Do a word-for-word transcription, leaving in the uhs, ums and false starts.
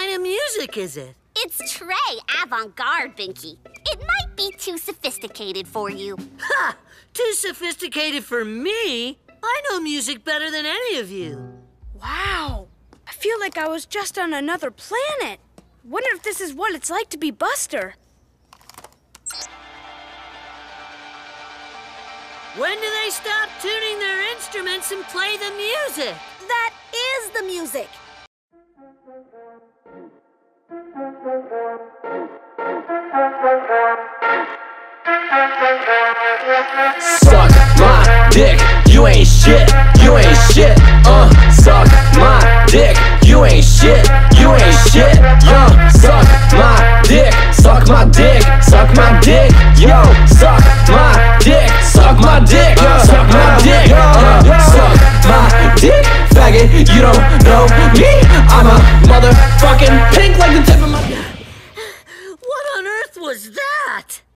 kind of music is it? It's Trey avant-garde, Binky. It might be too sophisticated for you. Ha! Too sophisticated for me? I know music better than any of you. Wow. I feel like I was just on another planet. Wonder if this is what it's like to be Buster. When do they stop tuning their instruments and play the music? That is the music. Suck my dick, you ain't shit, you ain't shit, uh, suck my dick, you ain't shit, you ain't shit, uh, suck my dick, suck my dick, suck my dick, yo, suck my dick, suck my dick, uh, suck my dick, uh, suck my dick, faggot, you don't know me, I'm a motherfucking pink like the tip of my... What on earth was that?